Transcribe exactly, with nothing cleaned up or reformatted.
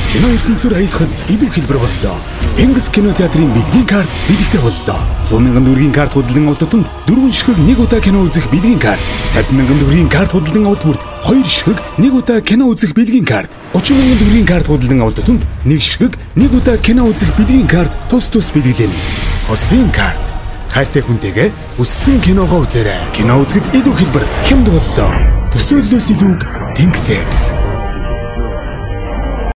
Кино ертөнцөөр аялахад илүү хэлбэр боллоо. Тэнгис кино театрын бэлгийн карт бэлэгтэй боллоо. сто мянган төгрөгийн карт худалдан авалт тутамд дөрвөн ширхэг нэг удаа кино үзэх бэлгийн карт. пятьдесят мянган төгрөгийн карт худалдан авалт бүрт хоёр ширхэг нэг удаа кино үзэх бэлгийн карт. тридцать мянган төгрөгийн карт худалдан авалт тутамд нэг ширхэг нэг удаа кино үзэх бэлгийн карт тус тус бэлгэлэнэ. Хосын карт. Хайртай хүнтэйгээ өссөн киногоо үзээрэй. Кино үзэхэд илүү хэлбэр хямд боллоо. Төсөөллөөс илүүг Тэнгисээс.